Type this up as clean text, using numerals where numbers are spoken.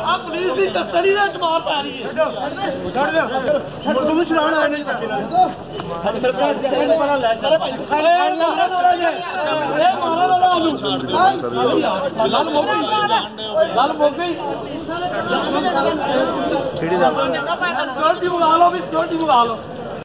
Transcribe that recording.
Police की custody में मार पै रही है। चलान आए नहीं सिक्योरिटी मंगा लो भी, सिक्योरिटी मंगा लो।